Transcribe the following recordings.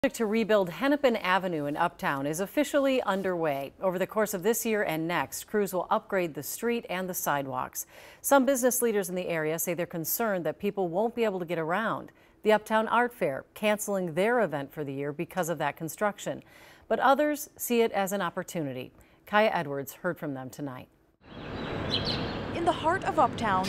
To rebuild Hennepin Avenue in Uptown is officially underway. Over the course of this year and next, crews will upgrade the street and the sidewalks. Some business leaders in the area say they're concerned that people won't be able to get around. The Uptown Art Fair canceling their event for the year because of that construction. But others see it as an opportunity. Kaya Edwards heard from them tonight. In the heart of Uptown,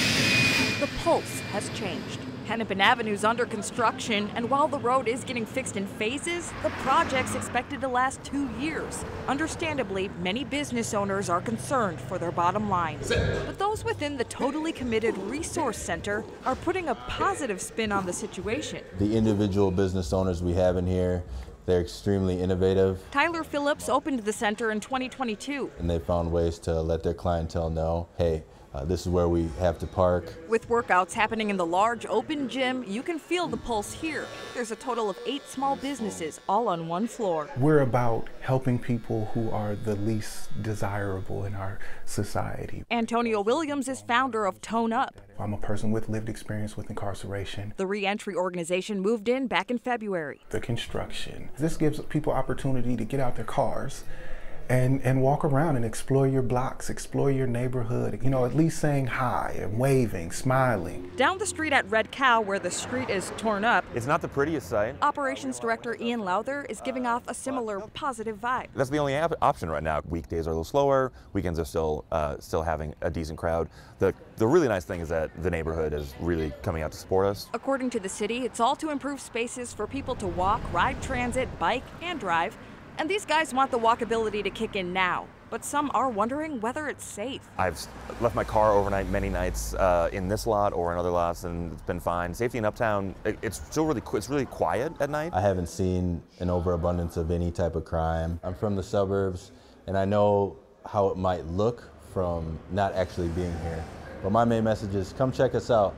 the pulse has changed. Hennepin Avenue is under construction, and while the road is getting fixed in phases, the project's expected to last 2 years. Understandably, many business owners are concerned for their bottom line. But those within the Totally Committed Resource Center are putting a positive spin on the situation. The individual business owners we have in here, they're extremely innovative. Tyler Phillips opened the center in 2022. And they found ways to let their clientele know, hey, this is where we have to park. With workouts happening in the large open gym, you can feel the pulse here. There's a total of 8 small businesses, all on one floor. We're about helping people who are the least desirable in our society. Antonio Williams is founder of Tone Up. I'm a person with lived experience with incarceration. The reentry organization moved in back in February. The construction. This gives people opportunity to get out their cars and walk around and explore your blocks, explore your neighborhood, you know, at least saying hi and waving, smiling. Down the street at Red Cow, where the street is torn up, it's not the prettiest sight. Operations Director Ian Lowther is giving off a similar positive vibe. That's the only option right now. Weekdays are a little slower, weekends are still having a decent crowd. The really nice thing is that the neighborhood is really coming out to support us. According to the city, it's all to improve spaces for people to walk, ride transit, bike, and drive. And these guys want the walkability to kick in now, but some are wondering whether it's safe. I've left my car overnight many nights in this lot or in other lots, and it's been fine. Safety in Uptown, it's still really quiet at night. I haven't seen an overabundance of any type of crime. I'm from the suburbs, and I know how it might look from not actually being here. But my main message is come check us out.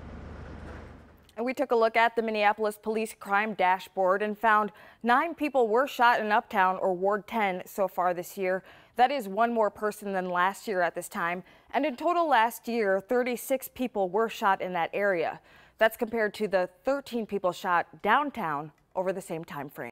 And we took a look at the Minneapolis Police Crime Dashboard and found 9 people were shot in Uptown, or Ward 10, so far this year. That is 1 more person than last year at this time. And in total last year, 36 people were shot in that area. That's compared to the 13 people shot downtown over the same time frame.